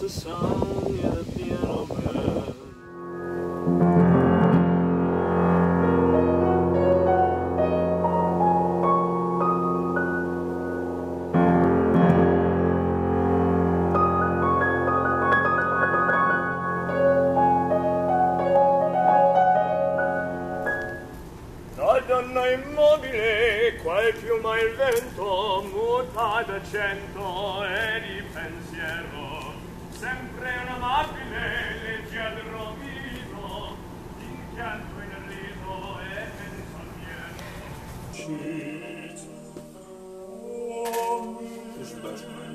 the sun near the piano bed. La donna immobile, qual piuma il vento, muta d'accento e di pensiero, sempre un amabile, leggiadro viso, inchianto in riso e pensiero. This is the best part.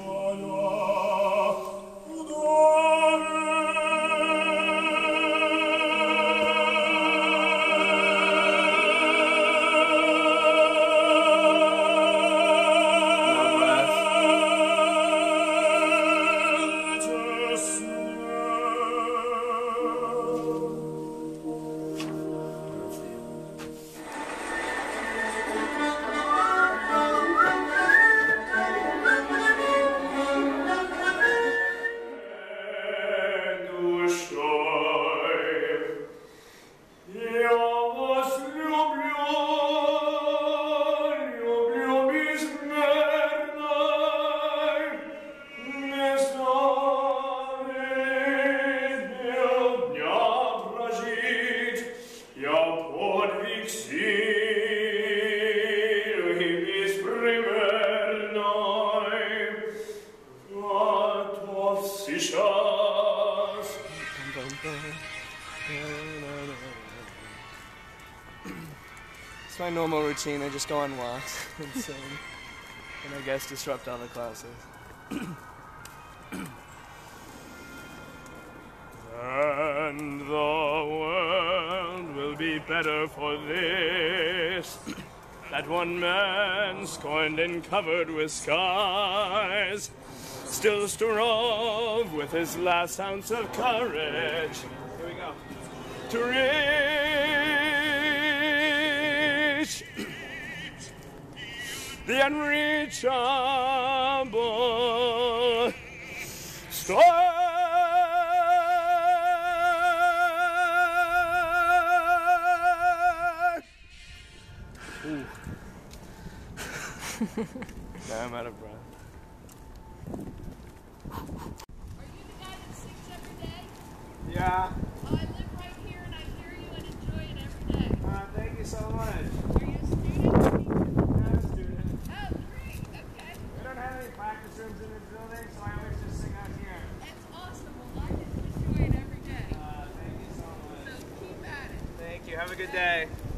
It's my normal routine. I just go on walks and sing, and I guess disrupt all the classes. And the world will be better for this, that one man scorned and covered with scars still strove with his last ounce of courage. Here we go. To reach the unreachable star. Now I'm out of breath. Are you the guy that sings every day? Yeah. I live right here and I hear you and enjoy it every day. Thank you so much. Are you a student? I'm a student. Oh, great. Okay. We don't have any practice rooms in this building, so I always just sing out here. It's awesome. Well, I get to enjoy it every day. Thank you so much. So keep at it. Thank you. Have a good day.